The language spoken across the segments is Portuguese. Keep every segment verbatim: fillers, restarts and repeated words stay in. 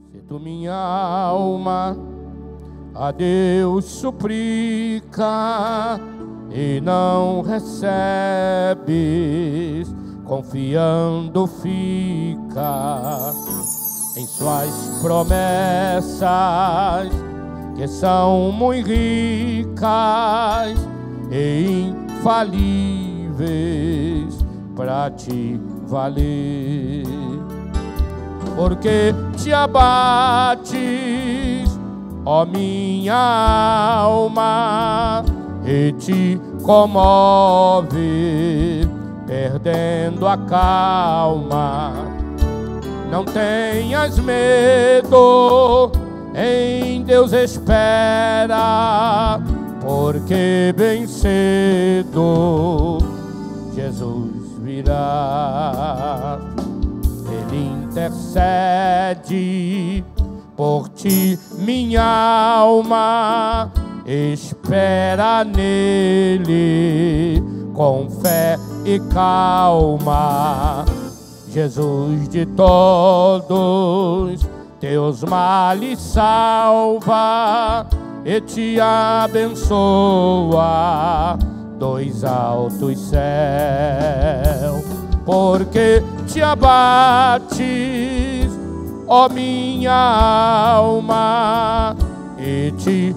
Se tu, minha alma, a Deus suplica e não recebes, confiando fica em suas promessas, que são muito ricas e infalíveis para te valer. Porque te abates, ó minha alma, e te comove, perdendo a calma. Não tenhas medo, em Deus espera, porque bem cedo Jesus virá. Ele intercede por ti, minha alma, espera nele com fé e calma. Jesus de todos teus males salva e te abençoa dos altos céus. Porque te abates, ó minha alma, e te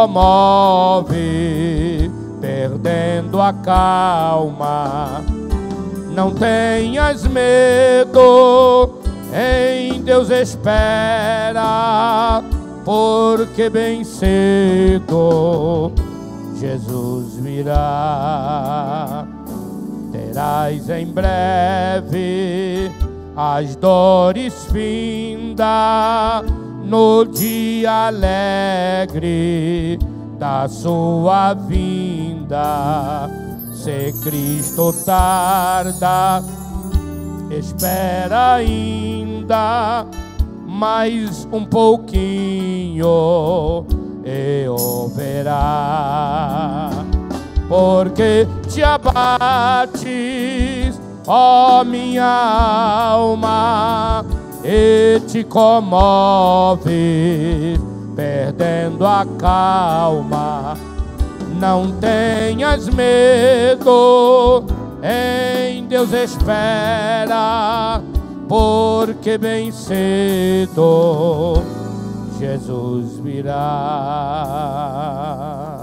comove, perdendo a calma. Não tenhas medo, em Deus espera, porque bem cedo Jesus virá. Terás em breve as dores finda no dia alegre da sua vinda. Se Cristo tarda, espera ainda mais um pouquinho e ouvirá. Porque te abates, ó minha alma, e te comove, perdendo a calma. Não tenhas medo, em Deus espera, porque bem cedo Jesus virá.